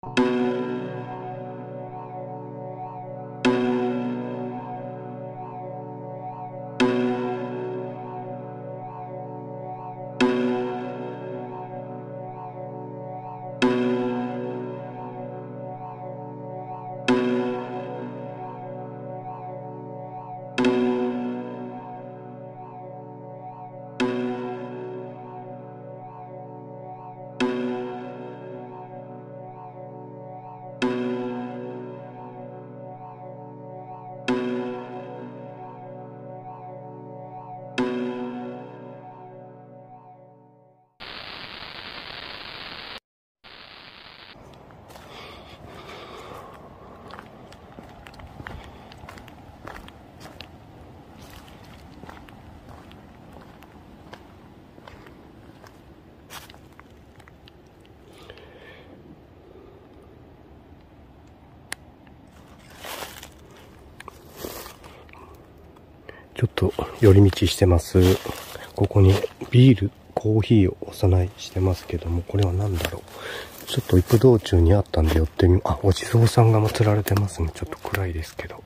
ちょっと寄り道してます。ここにビール、コーヒーをお供えしてますけども、これは何だろう。ちょっと行く道中にあったんで寄ってみよう。あ、お地蔵さんが祀られてますね。ちょっと暗いですけど。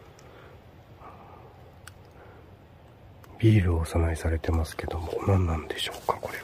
ビールをお供えされてますけども、何なんでしょうか、これは。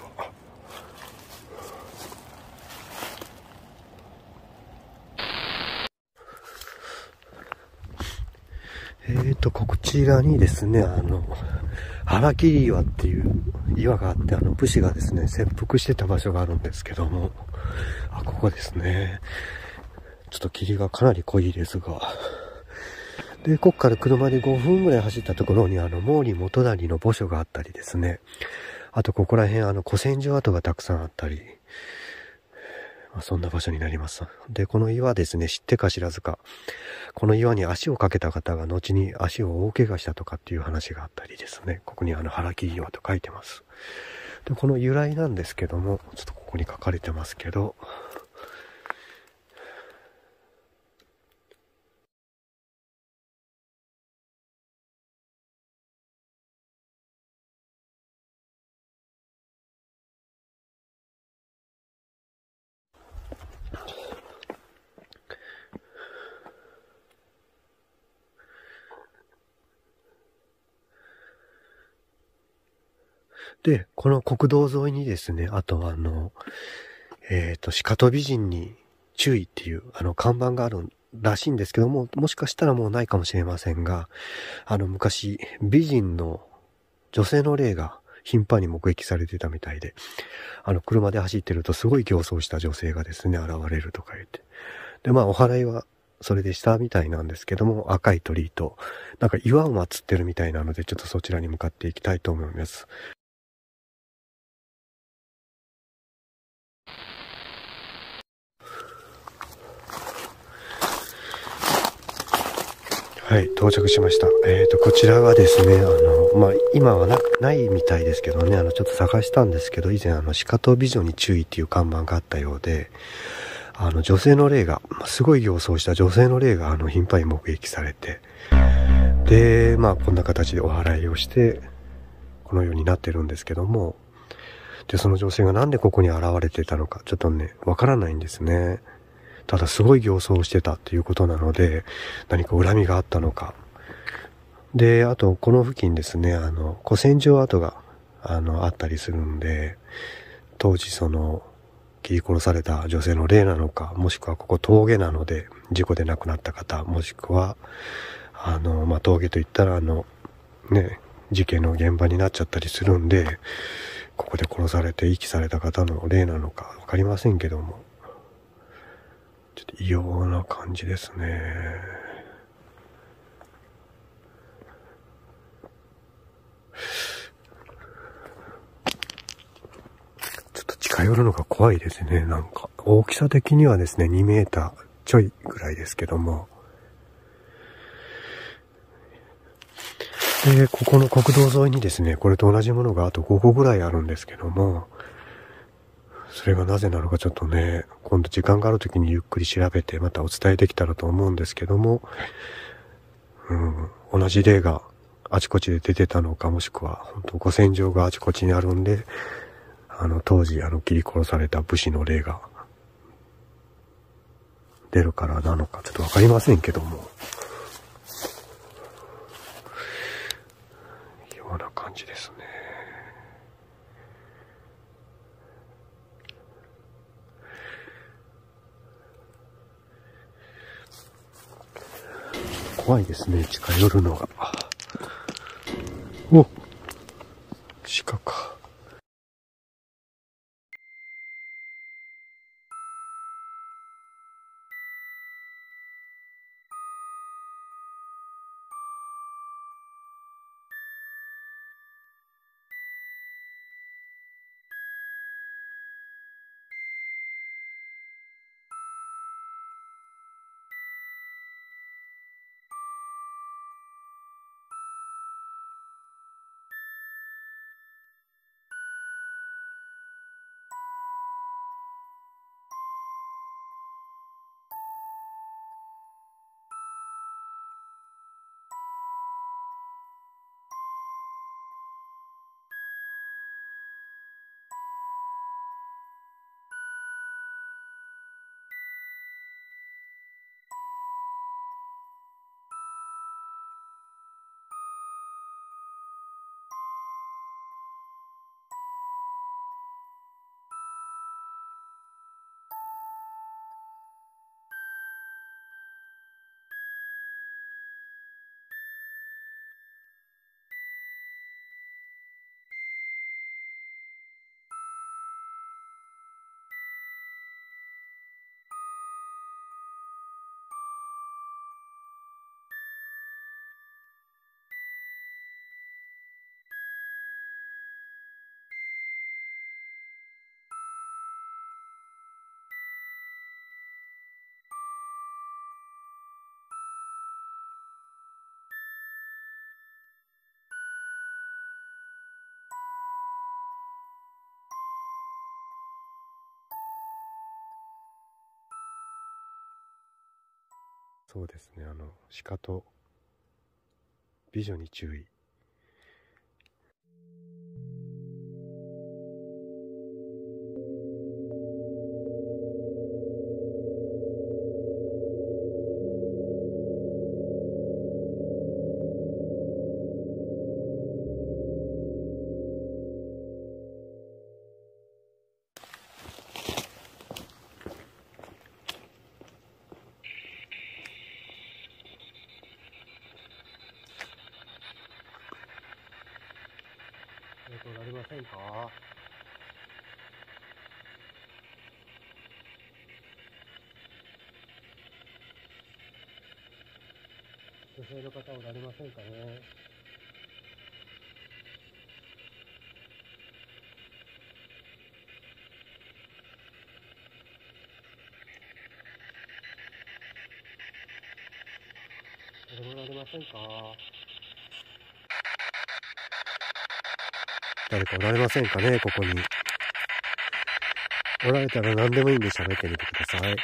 こちらにですね、腹切岩っていう岩があって、武士がですね、切腹してた場所があるんですけども、ここですね。ちょっと霧がかなり濃いですが。で、こっから車で5分ぐらい走ったところに、毛利元就の墓所があったりですね。あと、ここら辺、古戦場跡がたくさんあったり、そんな場所になります。で、この岩ですね、知ってか知らずか、この岩に足をかけた方が後に足を大怪我したとかっていう話があったりですね、ここに腹切岩と書いてます。で、この由来なんですけども、ちょっとここに書かれてますけど、で、この国道沿いにですね、あとは鹿と美人に注意っていう看板があるらしいんですけども、もしかしたらもうないかもしれませんが、昔、美人の女性の霊が頻繁に目撃されてたみたいで、車で走ってるとすごい形相した女性がですね、現れるとか言って。で、お祓いはそれでしたみたいなんですけども、赤い鳥居と、なんか岩を祀ってるみたいなので、ちょっとそちらに向かっていきたいと思います。はい、到着しました。こちらはですね、今はないみたいですけどね、ちょっと探したんですけど、以前鹿と美女に注意っていう看板があったようで、女性の霊が、すごい形相した女性の霊が頻繁に目撃されて、で、こんな形でお祓いをして、このようになってるんですけども、で、その女性がなんでここに現れてたのか、ちょっとね、わからないんですね。ただすごい形相をしてたっていうことなので、何か恨みがあったのか。で、あと、この付近ですね、古戦場跡が、あったりするんで、当時切り殺された女性の霊なのか、もしくはここ峠なので、事故で亡くなった方、もしくは、峠といったら事件の現場になっちゃったりするんで、ここで殺されて遺棄された方の霊なのかわかりませんけども、ちょっと異様な感じですね。ちょっと近寄るのが怖いですね。なんか大きさ的にはですね、2メーターちょいぐらいですけども。で、ここの国道沿いにですね、これと同じものがあと5個ぐらいあるんですけども、それがなぜなのかちょっとね、今度時間がある時にゆっくり調べてまたお伝えできたらと思うんですけども、同じ例があちこちで出てたのか、もしくは本当古戦場があちこちにあるんで、当時切り殺された武士の霊が出るからなのかちょっとわかりませんけども、ような感じですね。怖いですね、近寄るのが。お、鹿か。そうですね、鹿と美女に注意。なりませんか？女性の方おられませんかね？誰もおられませんか？誰かおられませんかね、ここに。おられたら何でもいいんで喋ってみてください。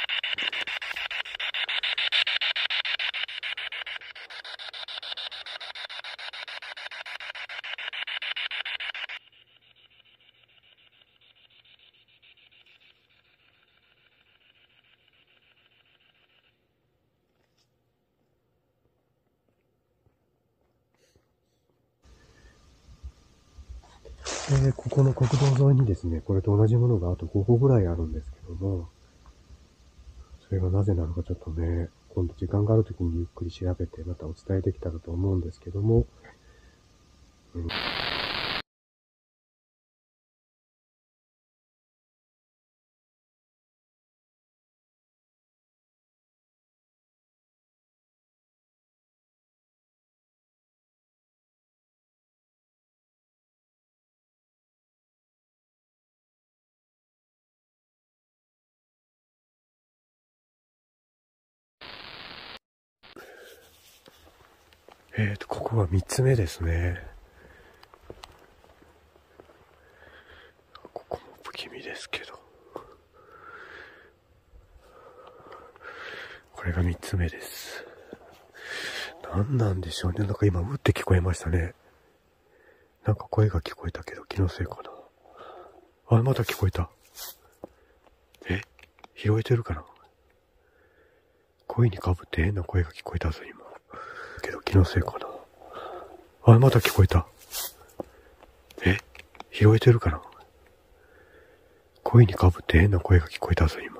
ここの国道沿いにですね、これと同じものがあと5個ぐらいあるんですけども、それがなぜなのかちょっとね、今度時間があるときにゆっくり調べてまたお伝えできたらと思うんですけども、ここが3つ目ですね。ここも不気味ですけど。これが3つ目です。何なんでしょうね。なんか今、うって聞こえましたね。なんか声が聞こえたけど、気のせいかな。あ、また聞こえた。拾えてるかな？ 声にかぶって変な声が聞こえたぞ、今。けど気のせいかな。あ、また聞こえた。拾えてるかな。声にかぶって変な声が聞こえたぞ、今。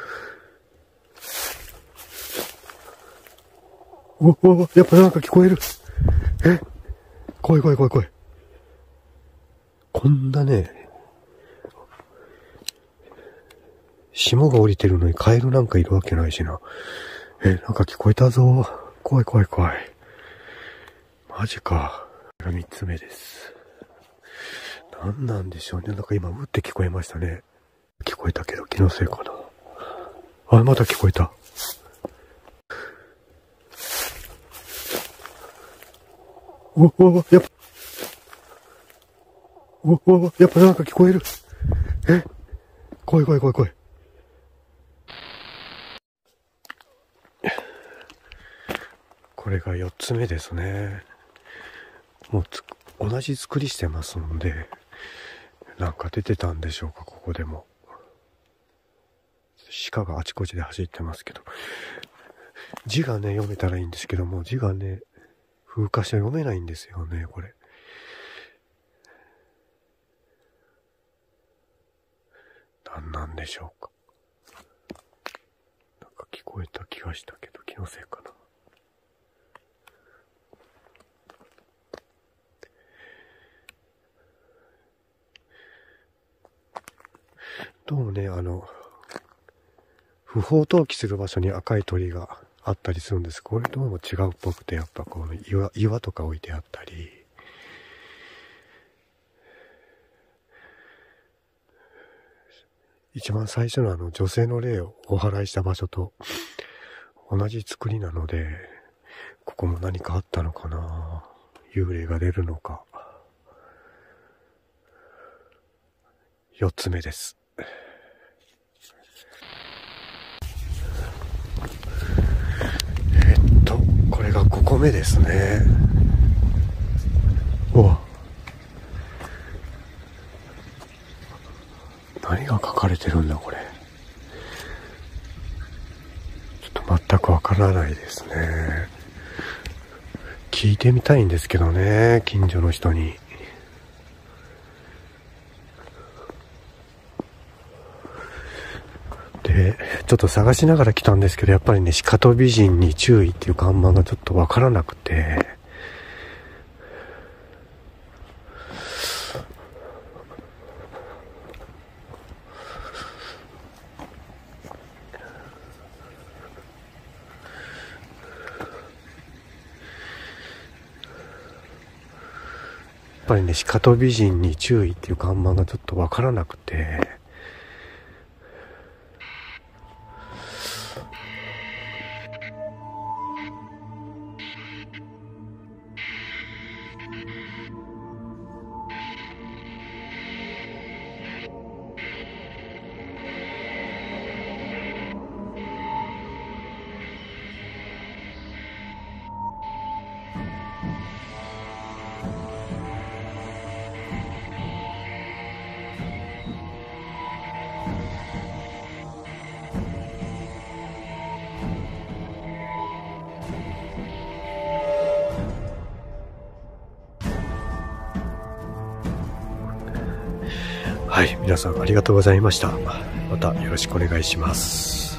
やっぱなんか聞こえる。怖い。こんなね、霜が降りてるのにカエルなんかいるわけないしな。なんか聞こえたぞ。怖い。マジか。3つ目です。何なんでしょうね。なんか今、うって聞こえましたね。聞こえたけど気のせいかな。あ、また聞こえた。やっぱなんか聞こえる。怖い。これが4つ目ですね。もう同じ作りしてますので、なんか出てたんでしょうか、ここでも。鹿があちこちで走ってますけど。字がね、読めたらいいんですけども、字がね、風化して読めないんですよね、これ。何なんでしょうか。なんか聞こえた気がしたけど、気のせいかな。どうもね、不法投棄する場所に赤い鳥があったりするんです。これどうも違うっぽくて、やっぱこの岩とか置いてあったり、一番最初の女性の霊をお祓いした場所と同じ作りなので、ここも何かあったのかな。幽霊が出るのか。4つ目です。これが5個目ですね。何が書かれてるんだこれ。ちょっと全くわからないですね。聞いてみたいんですけどね、近所の人に。で、ちょっと探しながら来たんですけど、やっぱりね、鹿と美人に注意っていう看板がちょっとわからなくて、やっぱりね、鹿と美人に注意っていう看板がちょっとわからなくて、はい、皆さんありがとうございました。またよろしくお願いします。